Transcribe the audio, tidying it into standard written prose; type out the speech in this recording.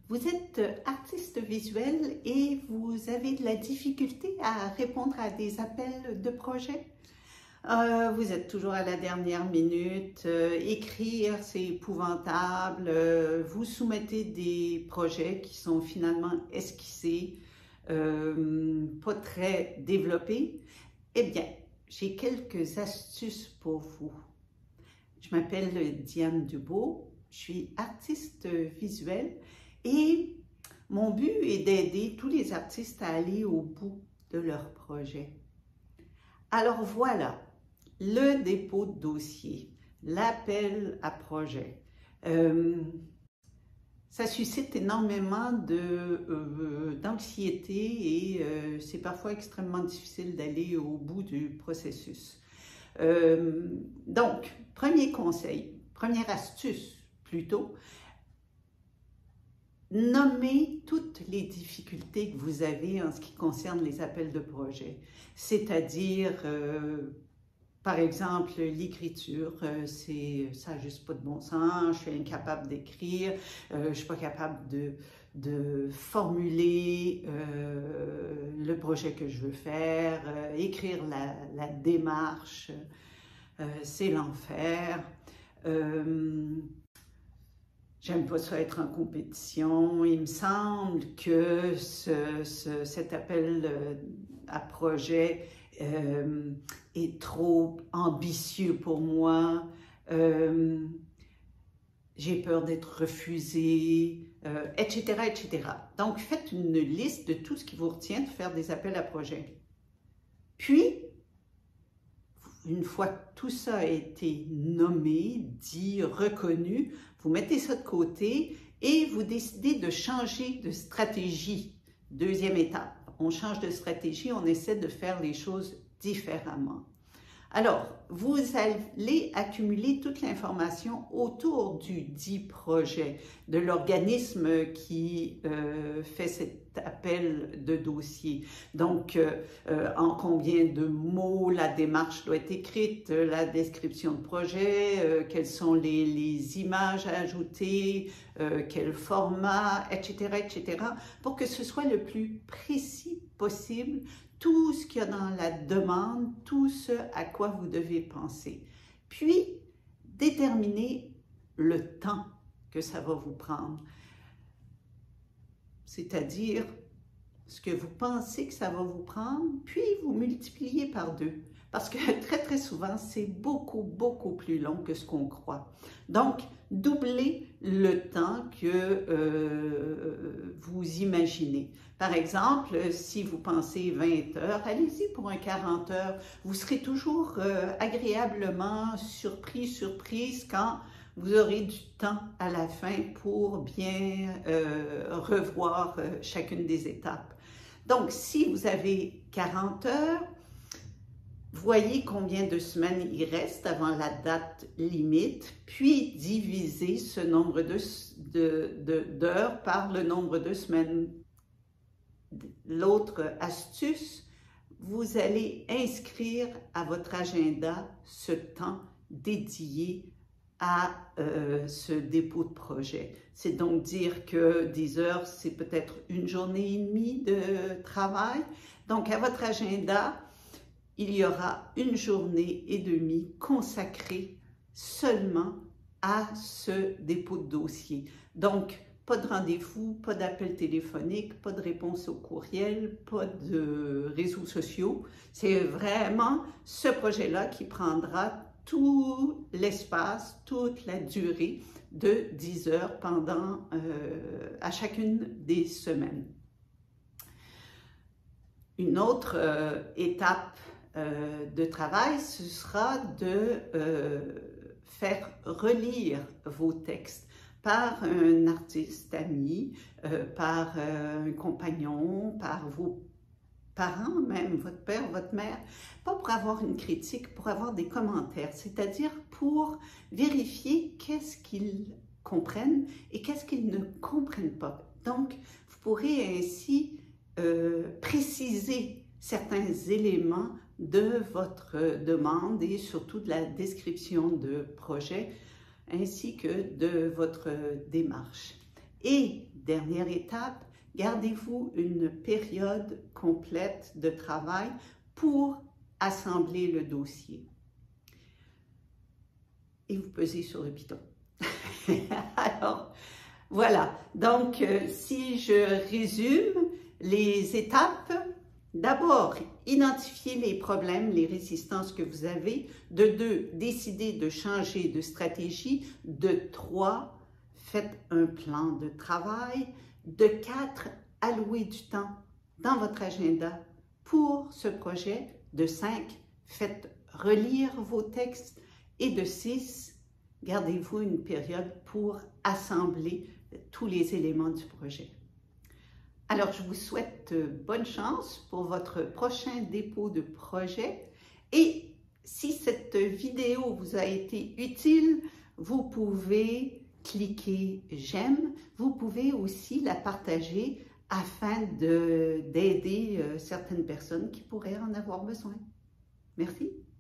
Vous êtes artiste visuel et vous avez de la difficulté à répondre à des appels de projets. Vous êtes toujours à la dernière minute, écrire c'est épouvantable, vous soumettez des projets qui sont finalement esquissés, pas très développés. Eh bien, j'ai quelques astuces pour vous. Je m'appelle Diane Dubois, je suis artiste visuelle et mon but est d'aider tous les artistes à aller au bout de leur projet. Alors voilà, le dépôt de dossier, l'appel à projet. Ça suscite énormément d'anxiété et c'est parfois extrêmement difficile d'aller au bout du processus. Donc, premier conseil, première astuce plutôt, nommez toutes les difficultés que vous avez en ce qui concerne les appels de projet, c'est-à-dire, par exemple, l'écriture, ça n'a juste pas de bon sens, je suis incapable d'écrire, je ne suis pas capable de formuler le projet que je veux faire, écrire la démarche, c'est l'enfer. J'aime pas ça être en compétition. Il me semble que cet appel à projet est trop ambitieux pour moi. J'ai peur d'être refusée, etc., etc. Donc, faites une liste de tout ce qui vous retient de faire des appels à projet. Puis, une fois que tout ça a été nommé, dit, reconnu, vous mettez ça de côté et vous décidez de changer de stratégie. Deuxième étape, on change de stratégie, on essaie de faire les choses différemment. Alors, vous allez accumuler toute l'information autour du dit projet, de l'organisme qui fait cet appel de dossier. Donc, en combien de mots la démarche doit être écrite, la description de projet, quelles sont les images à ajouter, quel format, etc., etc., pour que ce soit le plus précis possible, tout ce qu'il y a dans la demande, tout ce à quoi vous devez penser. Puis, déterminer le temps que ça va vous prendre. C'est-à-dire ce que vous pensez que ça va vous prendre, puis vous multipliez par 2. Parce que très souvent, c'est beaucoup plus long que ce qu'on croit. Donc, doublez le temps que vous imaginez. Par exemple, si vous pensez 20 heures, allez-y pour un 40 heures. Vous serez toujours agréablement surprise quand vous aurez du temps à la fin pour bien revoir chacune des étapes. Donc, si vous avez 40 heures, voyez combien de semaines il reste avant la date limite, puis divisez ce nombre d'heures par le nombre de semaines. L'autre astuce, vous allez inscrire à votre agenda ce temps dédié à ce dépôt de projet. C'est donc dire que 10 heures, c'est peut-être une journée et demie de travail. Donc, à votre agenda, il y aura une journée et demie consacrée seulement à ce dépôt de dossier. Donc, pas de rendez-vous, pas d'appel téléphonique, pas de réponse au courriel, pas de réseaux sociaux. C'est vraiment ce projet-là qui prendra tout l'espace, toute la durée de 10 heures à chacune des semaines. Une autre étape de travail, ce sera de faire relire vos textes par un artiste ami, par un compagnon, par vos parents même, votre père, votre mère, pas pour avoir une critique, pour avoir des commentaires, c'est-à-dire pour vérifier qu'est-ce qu'ils comprennent et qu'est-ce qu'ils ne comprennent pas. Donc, vous pourrez ainsi préciser certains éléments de votre demande et surtout de la description de projet ainsi que de votre démarche. Et dernière étape, gardez-vous une période complète de travail pour assembler le dossier. Et vous pesez sur le piton. Alors, voilà. Donc, si je résume les étapes, d'abord, identifiez les problèmes, les résistances que vous avez. De 2, décidez de changer de stratégie. De 3, faites un plan de travail. De 4, allouez du temps dans votre agenda pour ce projet. De 5, faites relire vos textes. Et de 6, gardez-vous une période pour assembler tous les éléments du projet. Alors, je vous souhaite bonne chance pour votre prochain dépôt de projet. Et si cette vidéo vous a été utile, vous pouvez cliquer « J'aime ». Vous pouvez aussi la partager afin d'aider certaines personnes qui pourraient en avoir besoin. Merci.